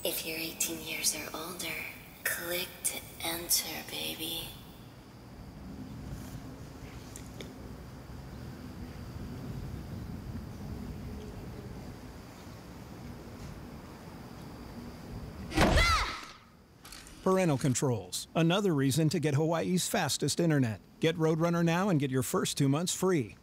If you're 18 years or older, click to enter, baby. Parental controls. Another reason to get Hawaii's fastest internet. Get Roadrunner now and get your first 2 months free.